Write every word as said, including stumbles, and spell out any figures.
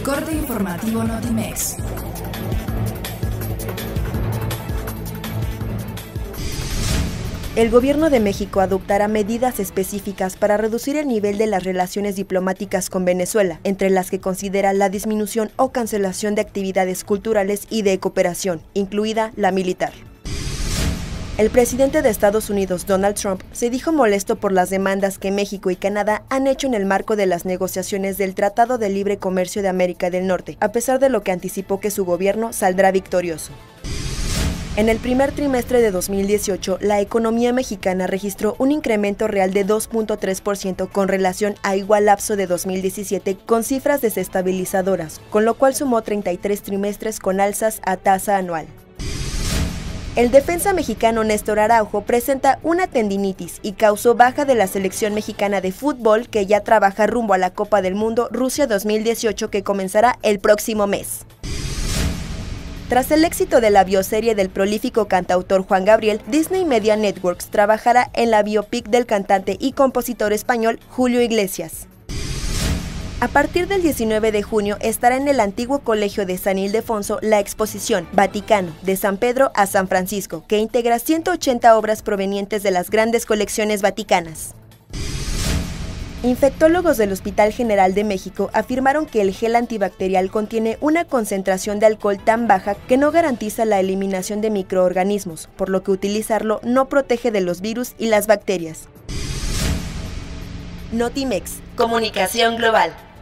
Corte informativo Notimex. El Gobierno de México adoptará medidas específicas para reducir el nivel de las relaciones diplomáticas con Venezuela, entre las que considera la disminución o cancelación de actividades culturales y de cooperación, incluida la militar. El presidente de Estados Unidos, Donald Trump, se dijo molesto por las demandas que México y Canadá han hecho en el marco de las negociaciones del Tratado de Libre Comercio de América del Norte, a pesar de lo que anticipó que su gobierno saldrá victorioso. En el primer trimestre de dos mil dieciocho, la economía mexicana registró un incremento real de dos punto tres por ciento con relación a igual lapso de dos mil diecisiete, con cifras desestabilizadoras, con lo cual sumó treinta y tres trimestres con alzas a tasa anual. El defensa mexicano Néstor Araujo presenta una tendinitis y causó baja de la selección mexicana de fútbol, que ya trabaja rumbo a la Copa del Mundo Rusia dos mil dieciocho, que comenzará el próximo mes. Tras el éxito de la bioserie del prolífico cantautor Juan Gabriel, Disney Media Networks trabajará en la biopic del cantante y compositor español Julio Iglesias. A partir del diecinueve de junio estará en el antiguo Colegio de San Ildefonso la exposición Vaticano, de San Pedro a San Francisco, que integra ciento ochenta obras provenientes de las grandes colecciones vaticanas. Infectólogos del Hospital General de México afirmaron que el gel antibacterial contiene una concentración de alcohol tan baja que no garantiza la eliminación de microorganismos, por lo que utilizarlo no protege de los virus y las bacterias. Notimex, Comunicación Global.